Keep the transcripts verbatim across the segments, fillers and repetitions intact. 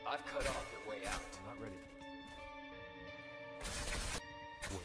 I've cut off your way out. Not ready. Wait.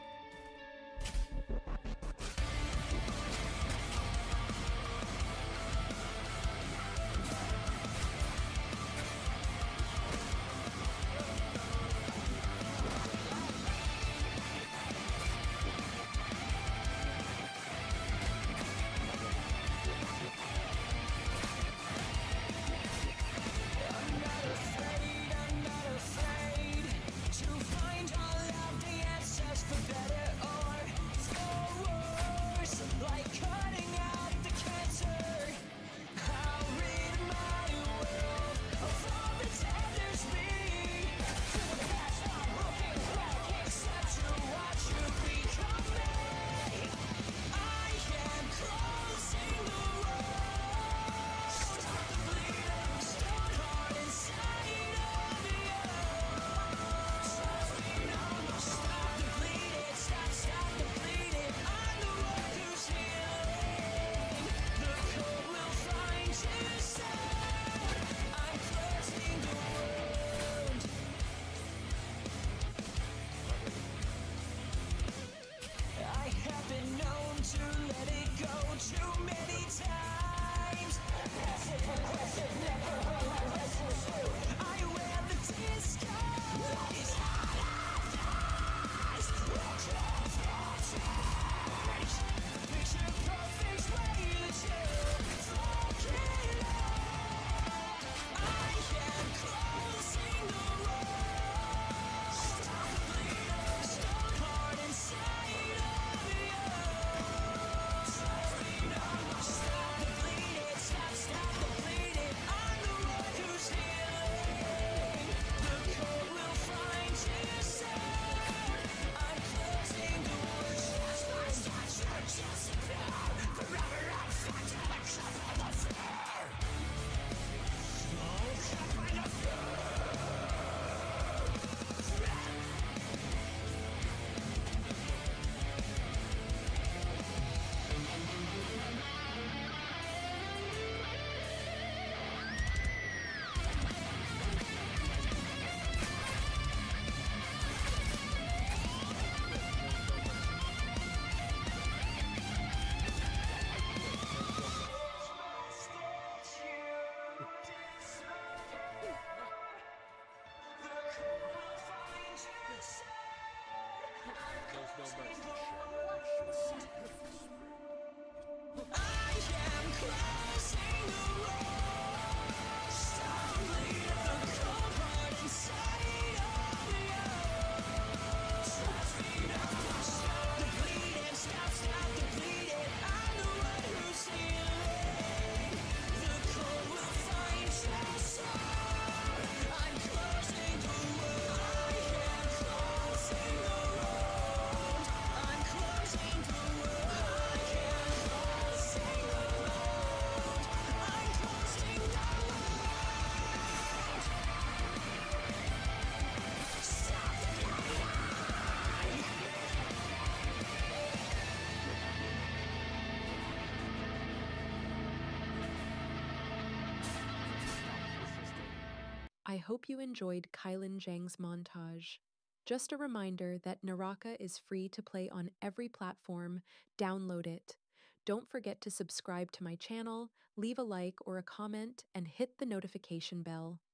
I hope you enjoyed Kylan Zhang's montage. Just a reminder that Naraka is free to play on every platform. Download it. Don't forget to subscribe to my channel, leave a like or a comment, and hit the notification bell.